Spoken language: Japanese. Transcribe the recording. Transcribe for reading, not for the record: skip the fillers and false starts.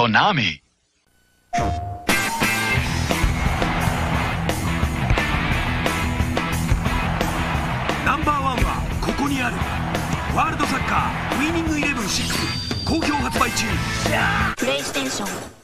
Konami。 ナンバーワンはここにある。ワールドサッカーウィニングイレブン6好評発売中。 プレイステーション